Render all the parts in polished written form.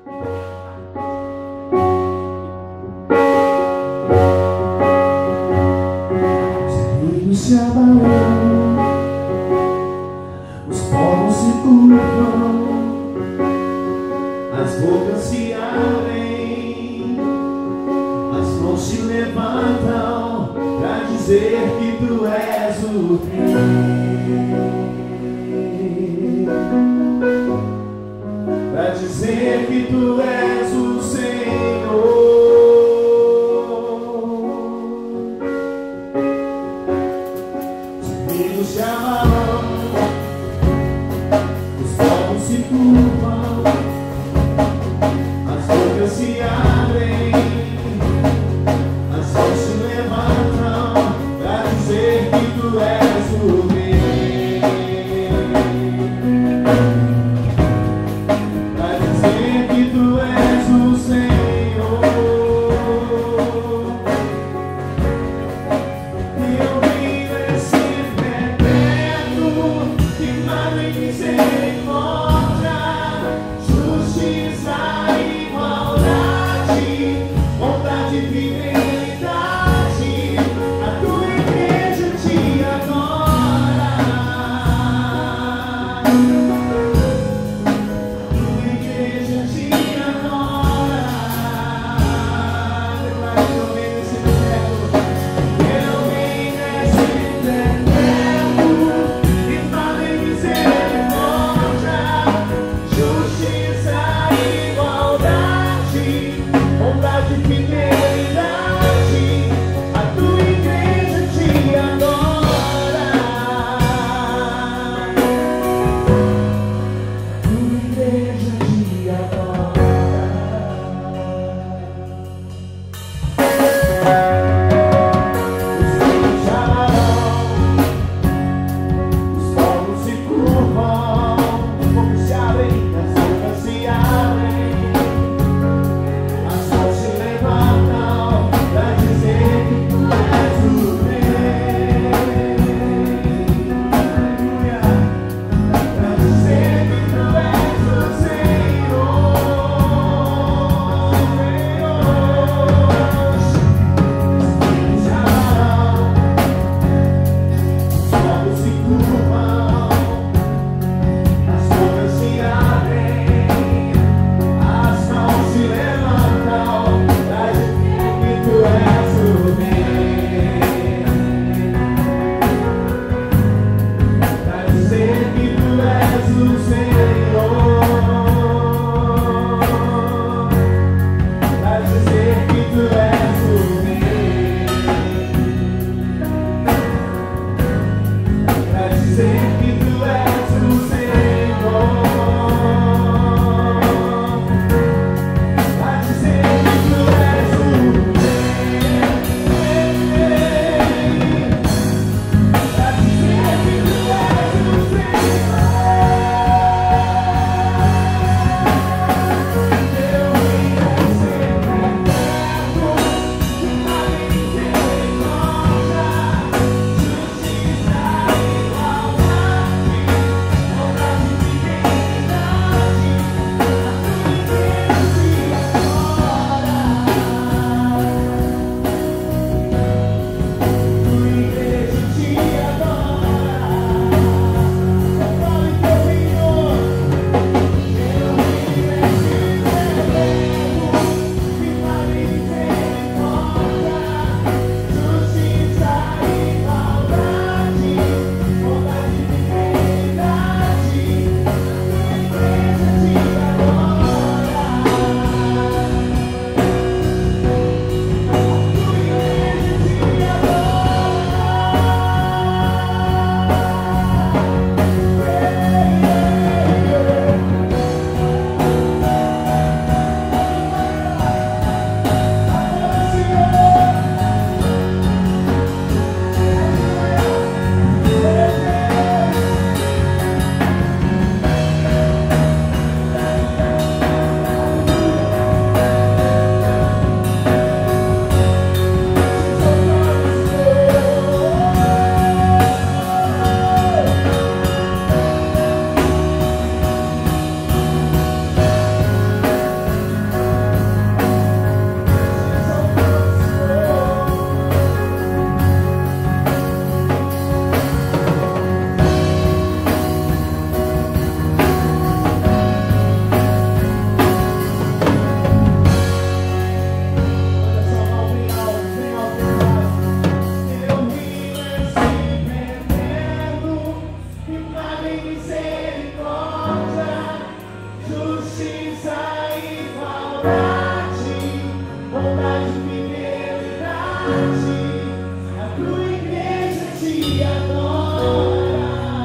Se abalam, os povos se curvam, as bocas se abrem, as mãos se levantam pra dizer que tu és o Rei, pra dizer que tu és o Senhor. Se abalam, os povos se curvam, as bocas se abrem, as mãos se levantam pra dizer que tu és o Rei, pra dizer que tu és o justiça e igualdade, bondade e fidelidade. A tua igreja te adora.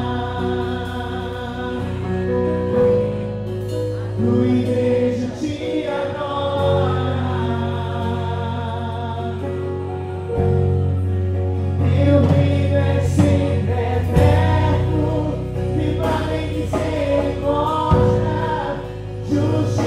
A tua igreja te adora. Teu reino é sempre eterno, viva em misericórdia, justiça.